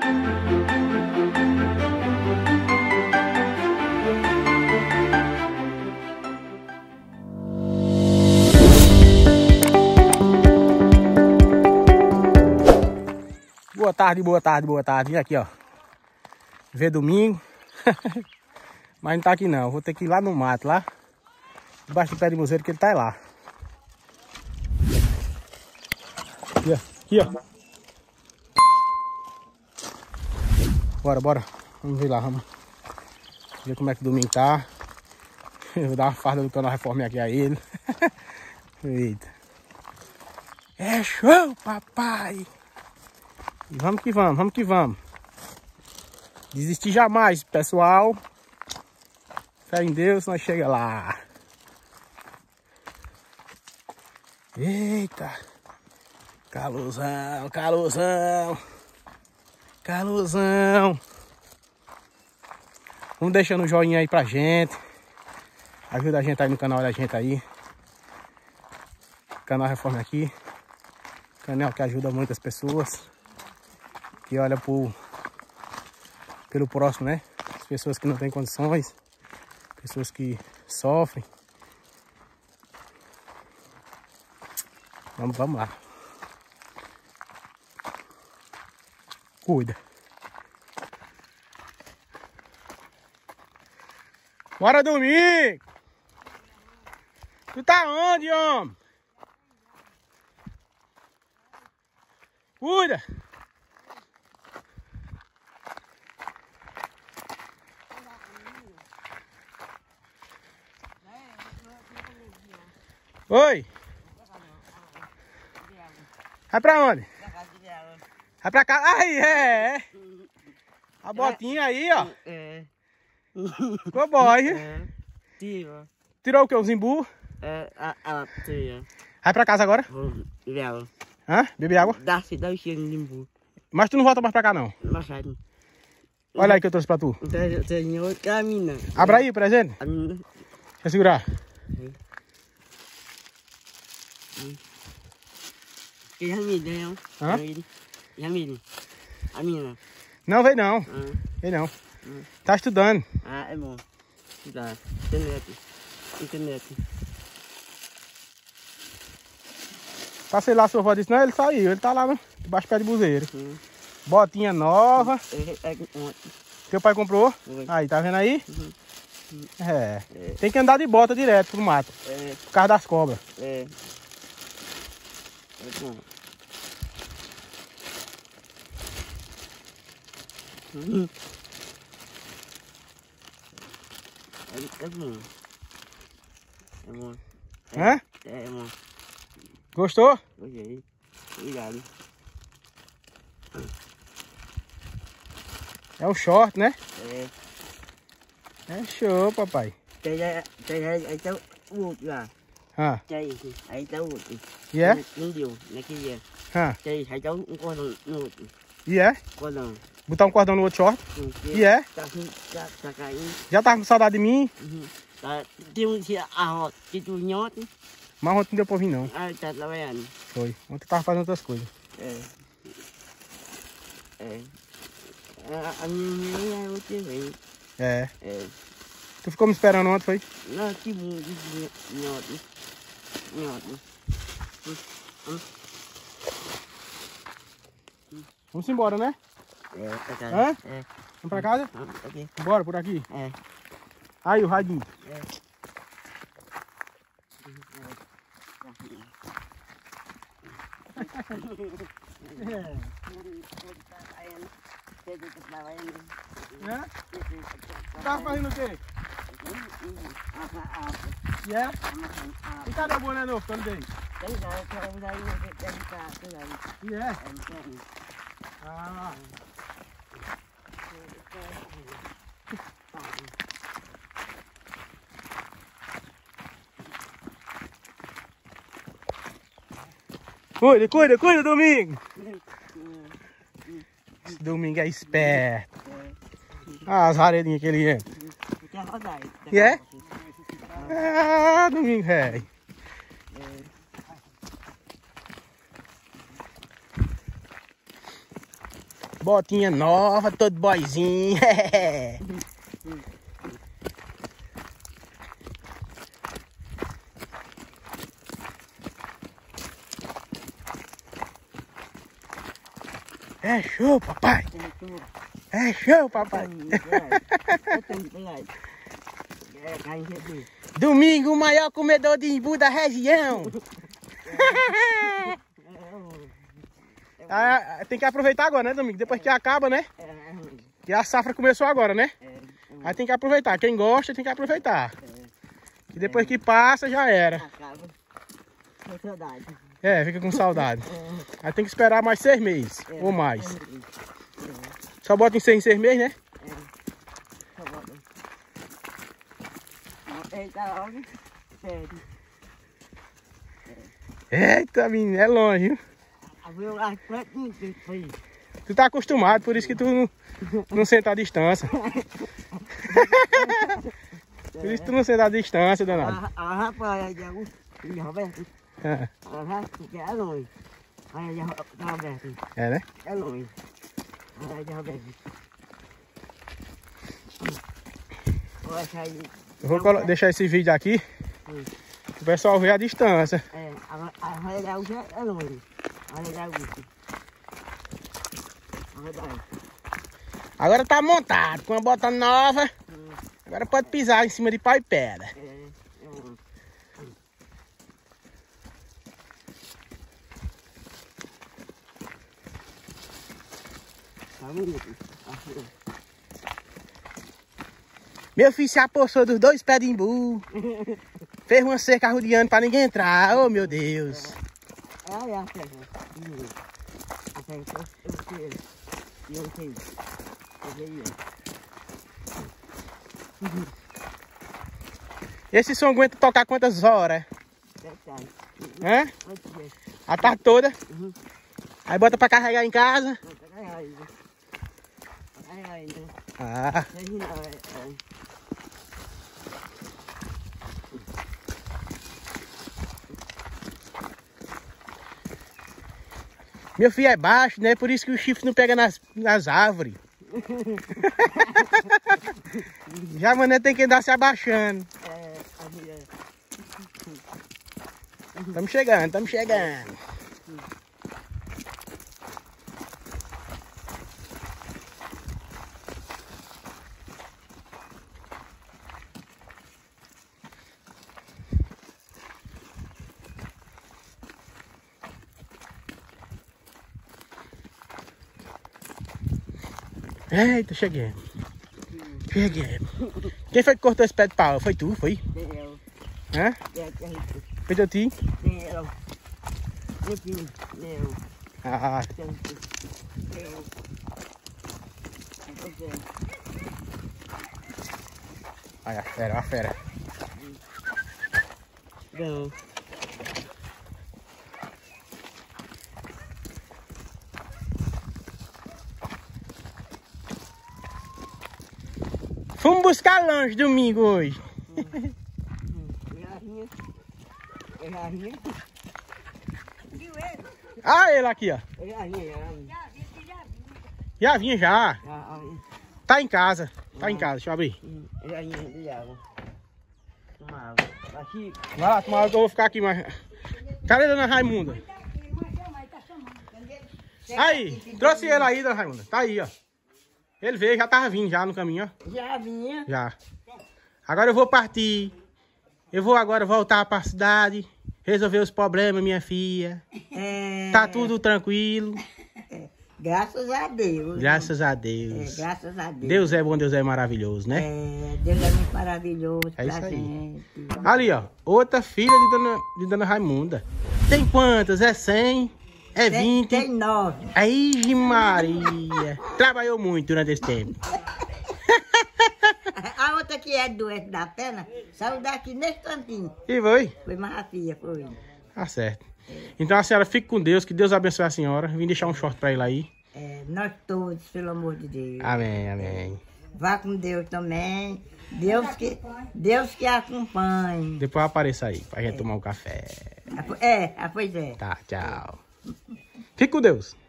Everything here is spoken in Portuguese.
Boa tarde, boa tarde, boa tarde. Vim aqui, ó. Ver domingo. Mas não tá aqui não. Vou ter que ir lá no mato, lá. Debaixo do pé de museiro, que ele tá lá. Aqui, ó. Aqui, ó. Bora, bora. Vamos ver lá, vamos ver como é que o domingo tá. Eu vou dar uma farda do canal Reforme aqui a ele. Eita. É show, papai! E vamos que vamos, vamos que vamos. Desistir jamais, pessoal. Fé em Deus, nós chega lá. Eita. Calorzão, calorzão. Calorzão. Vamos deixando um joinha aí pra gente. Ajuda a gente aí no canal da gente aí. Canal Reforma aqui. Canal que ajuda muitas pessoas. Que olha pelo próximo, né? As pessoas que não têm condições. Pessoas que sofrem. Vamos lá. Cuida. Bora dormir! Tu tá onde, homem? Cuida! Oi! Vai pra onde? Vai pra cá. Aí, é! A botinha aí, ó. É. Ficou boy. Tira. Tirou o que? O zimbu? Tira. Vai pra casa agora? Beber água. Hã? Beber água? Dá o cheiro de limbu. Mas tu não volta mais pra cá, não. Machado. Olha aí que eu trouxe pra tu. Tem outra mina. Abra aí o presente. A mina. Deixa eu segurar. E a mina, Hã? E a mina? A mina. Não, vem não. Vem não. Tá estudando. Ah, é bom. Tá. Internet. Passei lá, a sua avó disse, não, ele saiu. Ele tá lá no debaixo do pé de buzeiro. Botinha nova. Teu pai comprou? Aí, tá vendo aí? É. Tem que andar de bota direto pro mato. Por causa das cobras. É bom. É bom. É bom. Hã? É bom. Gostou? Gostei. Obrigado. É o short, né? É. É show, papai. Aí tá o outro lá. Ah, Aí tá o outro. e é? Não deu, naquele dia. Ah, Aí tá um cordão no outro. e é? Cordão. Botar um cordão no outro short? E é? Tá caindo. Já tava com saudade de mim? Tá, tem um que a rota, que tu nhote. Mas ontem não deu pra vir, não. Aí tá trabalhando. Foi. Ontem eu tava fazendo outras coisas. A minha mulher eu te vejo. É. Tu ficou me esperando ontem, foi? Não, que bom, nhote. Vamos embora, né? Pra casa. Hã? Vamos pra casa? Aqui. Bora, por aqui. Aí, o radinho. Tava fazendo o quê? E é? E cadê o boné novo que eu não dei? E é? Ah. Cuida, Domingo! Esse Domingo é esperto. Ah, as varedinhas que ele é. E é? Ah, Domingo, velho. Botinha nova, todo boizinho. É show, papai. É show, papai. Domingo, o maior comedor de imbu da região. Ah, tem que aproveitar agora, né, Domingo? Depois que acaba, né? Que a safra começou agora, né? Aí tem que aproveitar. Quem gosta tem que aproveitar. E depois que passa, já era. Com saudade. É, fica com saudade. Aí tem que esperar mais 6 meses ou mais. Só bota em 6 meses, né? Só bota. Eita, logo. Sério. Eita, menino, é longe, viu? Tu tá acostumado, por isso que tu não senta a distância. Por isso que tu não senta a distância, danado. Rapaz, de Roberto. É longe. Aí de Roberto. É, né? É longe. Aí de Roberto. Eu vou deixar esse vídeo aqui. O pessoal vê a distância. É, a Raia Gaúcha é longe. A Raia Gaúcha. Agora tá montado com uma bota nova. Agora pode pisar em cima de pau e pedra. Meu filho se apossou dos 2 pés de imbu. Fez uma cerca rodeando pra ninguém entrar. Oh, meu Deus. Olha a cerca. Eu sei. Esse som aguenta tocar quantas horas? Hã? A tarde toda? Aí bota pra carregar em casa? Ah. Meu filho é baixo, né? Por isso que o chifre não pega nas árvores. Já a mané tem que andar se abaixando. Estamos chegando, estamos chegando. Eita, cheguei. Cheguei. Quem foi que cortou esse pé de pau? Foi tu, foi? Eu. Hã? Foi teu tio? Eu. Ah. Olha a fera, olha a fera. Não. Fomos buscar lanche domingo hoje. Ah, ele aqui, ó. Já vinha já. Tá em casa. Tá em casa, deixa eu abrir. Vai lá, tomar água que eu vou ficar aqui mais. Cadê a dona Raimunda? Aí, trouxe ele aí, dona Raimunda. Tá aí, ó. Ele veio, já tava vindo já no caminho, ó. Já vinha? Já. Agora eu vou partir. Eu vou agora voltar pra cidade. Resolver os problemas, minha filha. Tá tudo tranquilo. Graças a Deus. Graças a Deus. Graças a Deus. Deus é bom, Deus é maravilhoso, né? Deus é muito maravilhoso É isso pra aí. gente. Ali, ó. Outra filha de dona Raimunda. Tem quantas? É 100? É 20? Tem 9. Aí, Maria. Trabalhou muito durante esse tempo. A outra que é doente da perna, saiu daqui nesse cantinho. E foi? Foi mais a filha, foi. Tá certo. Então a senhora fique com Deus, que Deus abençoe a senhora. Vim deixar um short pra ele aí. Nós todos, pelo amor de Deus. Amém, amém. Vá com Deus também. Deus que acompanhe. Depois apareça aí, pra gente tomar um café. Pois é. Tá, tchau. Fique com Deus.